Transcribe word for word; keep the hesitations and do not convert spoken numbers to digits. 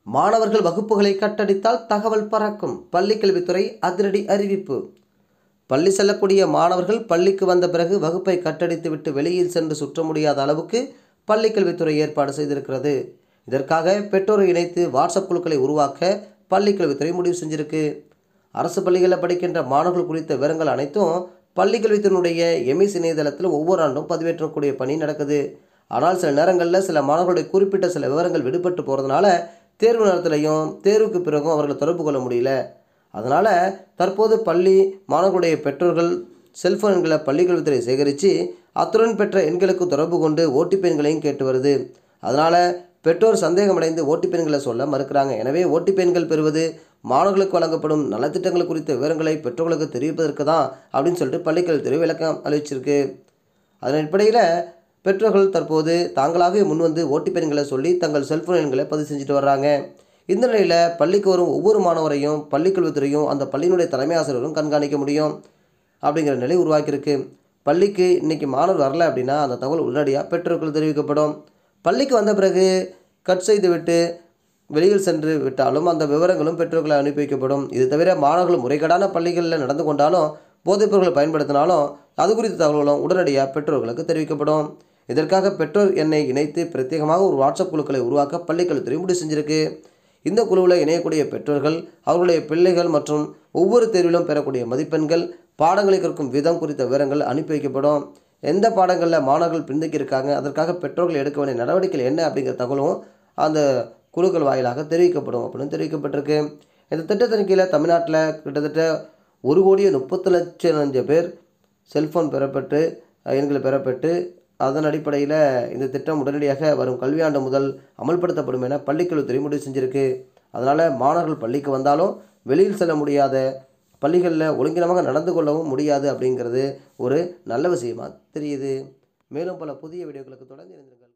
மாணவர்கள் வகுப்புகளை கட்டடித்தால் தகவல் பறக்கும். பள்ளிக்கல்வித்துறை அதிரடி அறிவிப்பு. பள்ளி செல்லக்கூடிய மாணவர்கள் பள்ளிக்கு வந்த பிறகு வகுப்பை கட்டடித்து விட்டு வெளியில் சென்று சுற்ற முடியாத அளவுக்கு பள்ளிக்கல்வித்துறை ஏற்பாடு செய்திருக்கிறது. இதற்காக பெற்றோரை இணைத்து வாட்ஸ்அப் குழுக்களை உருவாக்க பள்ளிக்கல்வித்துறை முடிவு செஞ்சிருக்கு. அரசு பள்ளிகளில் படிக்கின்ற மாணவர்கள் குறித்த விவரங்கள் அனைத்தும் பள்ளிக்கல்வித்துறையினுடைய எம்இஸ் இணையதளத்தில் ஒவ்வொரு ஆண்டும் பதிவேற்றக்கூடிய பணி நடக்குது. ஆனால் சில நேரங்களில் சில மாணவர்களுடைய குறிப்பிட்ட சில விவரங்கள் விடுபட்டு போகிறதுனால தேர்வு நேரத்திலையும் தேர்வுக்கு பிறகும் அவர்களை தொடர்பு கொள்ள முடியல. அதனால் தற்போது பள்ளி மாணவர்களுடைய பெற்றோர்கள் செல்ஃபோன் எண்களை பள்ளிக்கல்வித்துறை சேகரித்து அத்துடன் பெற்ற எண்களுக்கு தொடர்பு கொண்டு ஓடிபி எண்களையும் கேட்டு வருது. அதனால் பெற்றோர் சந்தேகமடைந்து ஓடிபி எண்களை சொல்ல மறுக்கிறாங்க. எனவே ஓடிபி எண்கள் பெறுவது மாணவர்களுக்கு வழங்கப்படும் நலத்திட்டங்கள் குறித்த விவரங்களை பெற்றோர்களுக்கு தெரிவிப்பதற்கு தான் அப்படின்னு சொல்லிட்டு பள்ளிக்கல்வித்துறை விளக்கம் அளிச்சிருக்கு. அதன் அடிப்படையில் பெற்றோர்கள் தற்போது தாங்களாகவே முன்வந்து ஓடிபி எண்களை சொல்லி தங்கள் செல்ஃபோன் எண்களை பதிவு செஞ்சுட்டு வர்றாங்க. இந்த நிலையில் பள்ளிக்கு வரும் ஒவ்வொரு மாணவரையும் பள்ளிக்கல்வித்துறையும் அந்த பள்ளியினுடைய தலைமை ஆசிரியரும் கண்காணிக்க முடியும் அப்படிங்கிற நிலை உருவாக்கியிருக்கு. பள்ளிக்கு இன்றைக்கி மாணவர் வரல அப்படின்னா அந்த தகவல் உடனடியாக பெற்றோர்கள் தெரிவிக்கப்படும். பள்ளிக்கு வந்த பிறகு கட் செய்து விட்டு வெளியில் சென்று விட்டாலும் அந்த விவரங்களும் பெற்றோர்களை அனுப்பி வைக்கப்படும். இது தவிர மாணவர்கள் முறைகேடான பள்ளிகளில் நடந்து கொண்டாலும் போதைப் பொருட்களை பயன்படுத்தினாலும் அது குறித்த தகவல்களும் உடனடியாக பெற்றோர்களுக்கு தெரிவிக்கப்படும். இதற்காக பெற்றோர் எண்ணை இணைத்து பிரத்யேகமாக ஒரு வாட்ஸ்அப் குழுக்களை உருவாக்க பள்ளிக்கல்வித்துறை முடிவு செஞ்சிருக்கு. இந்த குழுவில் இணையக்கூடிய பெற்றோர்கள் அவர்களுடைய பிள்ளைகள் மற்றும் ஒவ்வொரு தேர்விலும் பெறக்கூடிய மதிப்பெண்கள் பாடங்களை கற்கும் விதம் குறித்த விவரங்கள் அனுப்பி வைக்கப்படும். எந்த பாடங்களில் மாணவர்கள் பின்தங்கி இருக்காங்க, அதற்காக பெற்றோர்கள் எடுக்க வேண்டிய நடவடிக்கைகள் என்ன அப்படிங்கிற தகவலும் அந்த குழுக்கள் வாயிலாக தெரிவிக்கப்படும் அப்படின்னு தெரிவிக்கப்பட்டிருக்கு. இந்த திட்டத்தின் கீழே தமிழ்நாட்டில் கிட்டத்தட்ட ஒரு கோடியே முப்பத்து லட்சம் அஞ்சு பேர் செல்ஃபோன் பெறப்பட்டு எண்கள் பெறப்பட்டு அதன் அடிப்படையில் இந்த திட்டம் உடனடியாக வரும் கல்வியாண்டு முதல் அமல்படுத்தப்படும் என பள்ளிக்கல்வித்துறை முடிவு செஞ்சிருக்கு. அதனால் மாணவர்கள் பள்ளிக்கு வந்தாலும் வெளியில் செல்ல முடியாத, பள்ளிகளில் ஒழுங்கினமாக நடந்து கொள்ளவும் முடியாது அப்படிங்கிறது ஒரு நல்ல விஷயமாக தெரியுது. மேலும் பல புதிய வீடியோக்களுக்கு தொடர்ந்து இருந்திருக்காங்க.